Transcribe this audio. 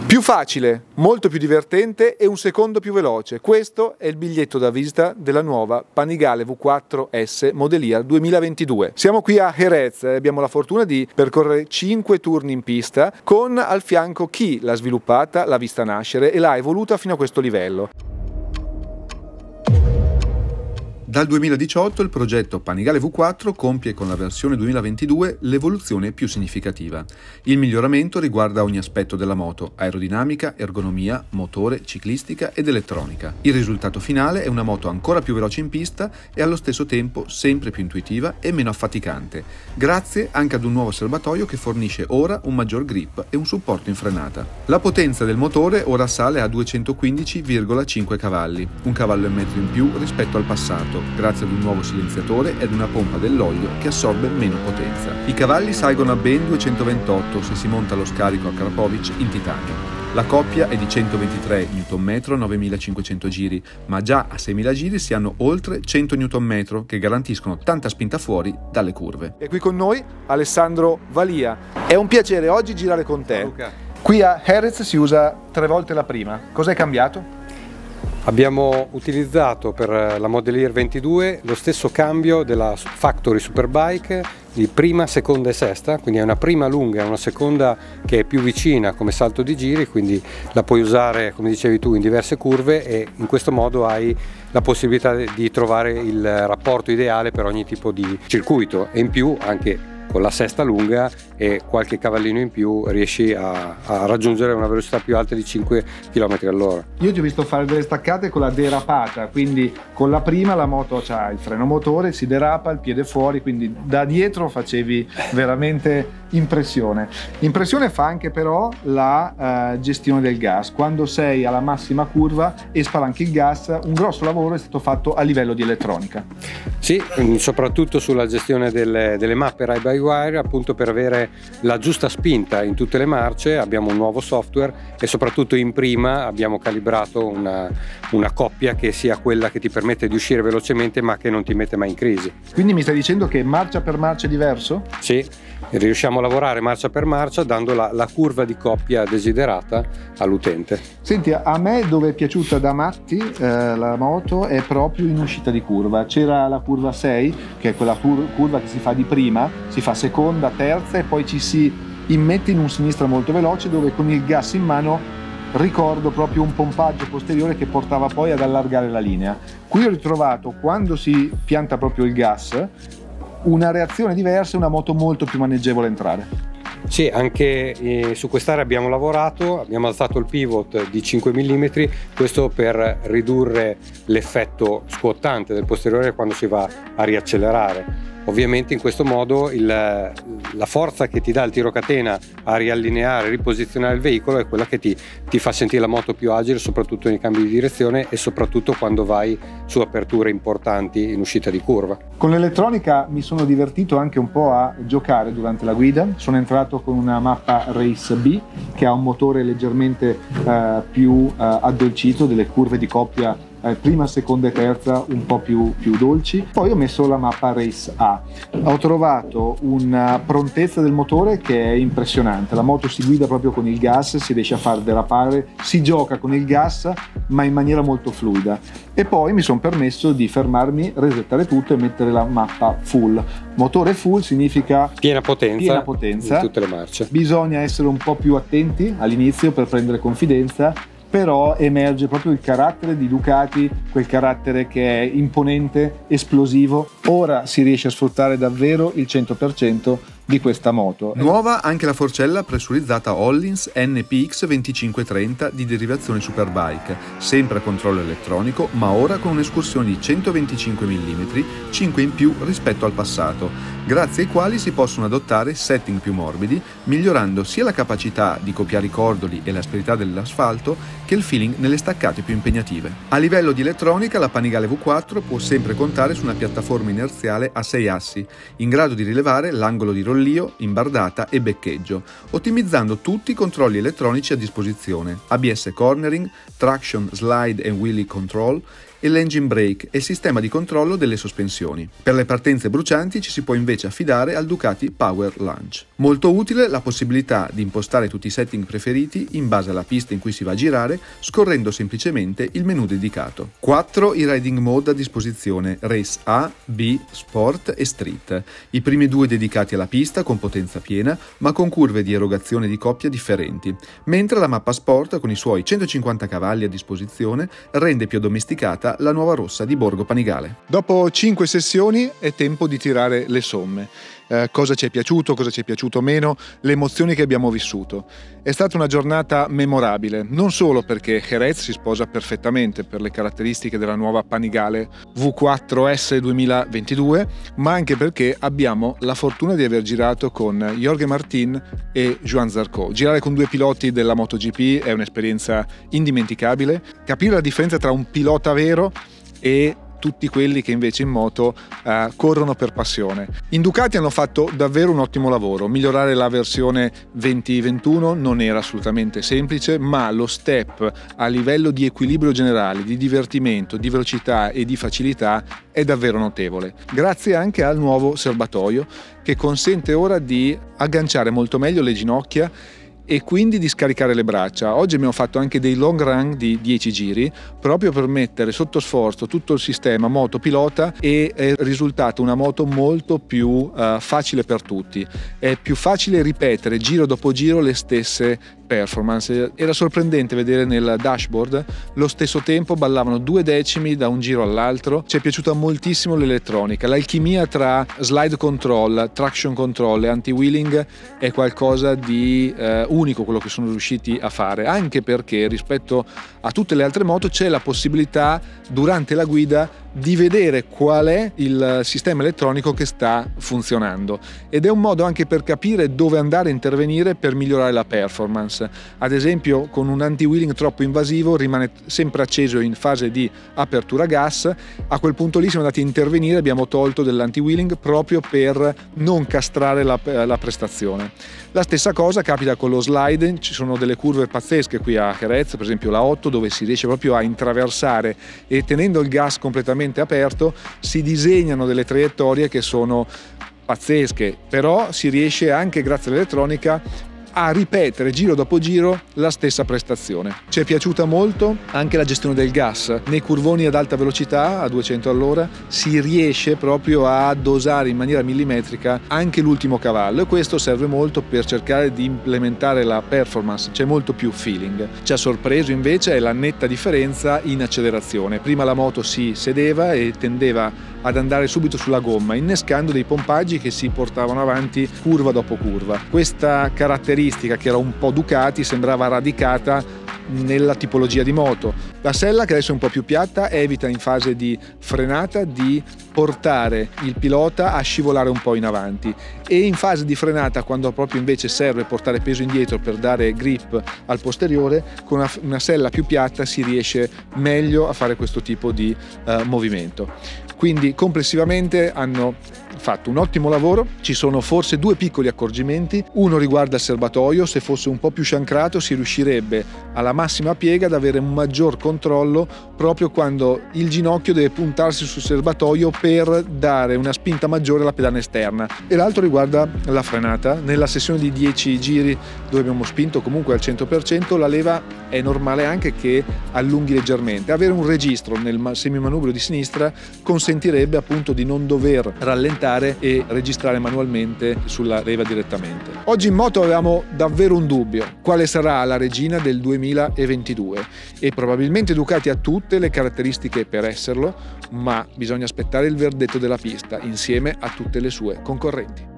Più facile, molto più divertente e un secondo più veloce. Questo è il biglietto da visita della nuova Panigale V4S Model Year 2022. Siamo qui a Jerez e abbiamo la fortuna di percorrere 5 turni in pista con al fianco chi l'ha sviluppata, l'ha vista nascere e l'ha evoluta fino a questo livello. Dal 2018 il progetto Panigale V4 compie con la versione 2022 l'evoluzione più significativa. Il miglioramento riguarda ogni aspetto della moto: aerodinamica, ergonomia, motore, ciclistica ed elettronica. Il risultato finale è una moto ancora più veloce in pista e allo stesso tempo sempre più intuitiva e meno affaticante, grazie anche ad un nuovo serbatoio che fornisce ora un maggior grip e un supporto in frenata. La potenza del motore ora sale a 215,5 cavalli, un cavallo e mezzo in più rispetto al passato, grazie ad un nuovo silenziatore ed una pompa dell'olio che assorbe meno potenza. I cavalli salgono a ben 228 se si monta lo scarico a Krapovic in titanio. La coppia è di 123 Nm, 9500 giri, ma già a 6000 giri si hanno oltre 100 Nm che garantiscono tanta spinta fuori dalle curve. E qui con noi Alessandro Valia. È un piacere oggi girare con te. Luca. Qui a Jerez si usa 3 volte la prima. Cos'è cambiato? Abbiamo utilizzato per la Model Year 22 lo stesso cambio della Factory Superbike di prima, seconda e sesta, quindi è una prima lunga e una seconda che è più vicina come salto di giri, quindi la puoi usare, come dicevi tu, in diverse curve e in questo modo hai la possibilità di trovare il rapporto ideale per ogni tipo di circuito e in più anche con la sesta lunga e qualche cavallino in più riesci a raggiungere una velocità più alta di 5 km all'ora. Io ti ho visto fare delle staccate con la derapata, quindi con la prima la moto ha il freno motore, si derapa, il piede fuori, quindi da dietro facevi veramente impressione. Impressione fa anche però la gestione del gas. Quando sei alla massima curva e spalanchi il gas, un grosso lavoro è stato fatto a livello di elettronica. Sì, soprattutto sulla gestione delle mappe ride by wire, appunto per avere la giusta spinta in tutte le marce. Abbiamo un nuovo software e soprattutto in prima abbiamo calibrato una coppia che sia quella che ti permette di uscire velocemente ma che non ti mette mai in crisi. Quindi mi stai dicendo che marcia per marcia è diverso? Sì, riusciamo a lavorare marcia per marcia dando la curva di coppia desiderata all'utente. Senti, a me dove è piaciuta da matti la moto è proprio in uscita di curva. C'era la curva 6 che è quella curva che si fa di prima, si fa seconda, terza e poi ci si immette in un sinistra molto veloce dove con il gas in mano ricordo proprio un pompaggio posteriore che portava poi ad allargare la linea. Qui ho ritrovato, quando si pianta proprio il gas, una reazione diversa e una moto molto più maneggevole a entrare. Sì, anche su quest'area abbiamo lavorato, abbiamo alzato il pivot di 5 mm, questo per ridurre l'effetto scuottante del posteriore quando si va a riaccelerare. Ovviamente in questo modo la forza che ti dà il tirocatena a riallineare, riposizionare il veicolo è quella che ti fa sentire la moto più agile, soprattutto nei cambi di direzione e soprattutto quando vai su aperture importanti in uscita di curva. Con l'elettronica mi sono divertito anche un po' a giocare durante la guida. Sono entrato con una mappa Race B che ha un motore leggermente più addolcito, delle curve di coppia prima, seconda e terza un po' più dolci. Poi ho messo la mappa Race A. Ho trovato una prontezza del motore che è impressionante. La moto si guida proprio con il gas, si riesce a far derapare, si gioca con il gas ma in maniera molto fluida. E poi mi sono permesso di fermarmi, resettare tutto e mettere la mappa full. Motore full significa piena potenza in tutte le marce. Bisogna essere un po' più attenti all'inizio per prendere confidenza, però emerge proprio il carattere di Ducati, quel carattere che è imponente, esplosivo. Ora si riesce a sfruttare davvero il 100% di questa moto. Nuova anche la forcella pressurizzata Hollins NPX 2530 di derivazione Superbike, sempre a controllo elettronico, ma ora con un'escursione di 125 mm, 5 in più rispetto al passato, grazie ai quali si possono adottare setting più morbidi, migliorando sia la capacità di copiare i cordoli e l'asperità dell'asfalto che il feeling nelle staccate più impegnative. A livello di elettronica, la Panigale V4 può sempre contare su una piattaforma inerziale a 6 assi, in grado di rilevare l'angolo di rollio, imbardata e beccheggio, ottimizzando tutti i controlli elettronici a disposizione: ABS cornering, traction slide and wheelie control, e l'engine brake e il sistema di controllo delle sospensioni. Per le partenze brucianti ci si può invece affidare al Ducati Power Launch. Molto utile la possibilità di impostare tutti i setting preferiti in base alla pista in cui si va a girare, scorrendo semplicemente il menu dedicato. 4 i riding mode a disposizione: Race A, B, Sport e Street. I primi 2 dedicati alla pista con potenza piena, ma con curve di erogazione di coppia differenti, mentre la mappa Sport con i suoi 150 cavalli a disposizione rende più addomesticata la nuova rossa di Borgo Panigale. Dopo 5 sessioni è tempo di tirare le somme. Cosa ci è piaciuto, cosa ci è piaciuto meno, le emozioni che abbiamo vissuto. È stata una giornata memorabile, non solo perché Jerez si sposa perfettamente per le caratteristiche della nuova Panigale V4S 2022, ma anche perché abbiamo la fortuna di aver girato con Jorge Martin e Joan Zarco. Girare con 2 piloti della MotoGP è un'esperienza indimenticabile. Capire la differenza tra un pilota vero e tutti quelli che invece in moto corrono per passione. In Ducati hanno fatto davvero un ottimo lavoro. Migliorare la versione 2021 non era assolutamente semplice, ma lo step a livello di equilibrio generale, di divertimento, di velocità e di facilità è davvero notevole. Grazie anche al nuovo serbatoio che consente ora di agganciare molto meglio le ginocchia e quindi di scaricare le braccia. Oggi abbiamo fatto anche dei long run di 10 giri proprio per mettere sotto sforzo tutto il sistema moto pilota e è risultata una moto molto più facile per tutti. È più facile ripetere giro dopo giro le stesse performance. Era sorprendente vedere nel dashboard lo stesso tempo ballavano 2 decimi da un giro all'altro. Ci è piaciuta moltissimo l'elettronica, l'alchimia tra slide control, traction control e anti-wheeling è qualcosa di unico quello che sono riusciti a fare, anche perché rispetto a tutte le altre moto c'è la possibilità durante la guida di vedere qual è il sistema elettronico che sta funzionando ed è un modo anche per capire dove andare a intervenire per migliorare la performance. Ad esempio, con un anti-wheeling troppo invasivo rimane sempre acceso in fase di apertura gas, a quel punto lì siamo andati a intervenire, abbiamo tolto dell'anti-wheeling proprio per non castrare la prestazione. La stessa cosa capita con lo slide, ci sono delle curve pazzesche qui a Jerez, per esempio la 8, dove si riesce proprio a intraversare e tenendo il gas completamente aperto si disegnano delle traiettorie che sono pazzesche, però si riesce anche grazie all'elettronica a ripetere giro dopo giro la stessa prestazione. Ci è piaciuta molto anche la gestione del gas. Nei curvoni ad alta velocità, a 200 all'ora, si riesce proprio a dosare in maniera millimetrica anche l'ultimo cavallo e questo serve molto per cercare di implementare la performance, c'è molto più feeling. Ci ha sorpreso invece è la netta differenza in accelerazione. Prima la moto si sedeva e tendeva ad andare subito sulla gomma, innescando dei pompaggi che si portavano avanti curva dopo curva. Questa caratteristica, che era un po' Ducati, sembrava radicata nella tipologia di moto. La sella, che adesso è un po' più piatta, evita in fase di frenata di portare il pilota a scivolare un po' in avanti e in fase di frenata, quando proprio invece serve portare peso indietro per dare grip al posteriore, con una sella più piatta si riesce meglio a fare questo tipo di movimento. Quindi complessivamente hanno fatto un ottimo lavoro. Ci sono forse 2 piccoli accorgimenti. Uno riguarda il serbatoio: se fosse un po' più sciancrato si riuscirebbe alla massima piega ad avere un maggior controllo proprio quando il ginocchio deve puntarsi sul serbatoio per dare una spinta maggiore alla pedana esterna. E l'altro riguarda la frenata. Nella sessione di 10 giri dove abbiamo spinto comunque al 100%, la leva è normale anche che allunghi leggermente. Avere un registro nel semimanubrio di sinistra consentirebbe appunto di non dover rallentare e registrare manualmente sulla leva direttamente. Oggi in moto avevamo davvero un dubbio: quale sarà la regina del 2022? E probabilmente Ducati ha tutte le caratteristiche per esserlo, ma bisogna aspettare il verdetto della pista insieme a tutte le sue concorrenti.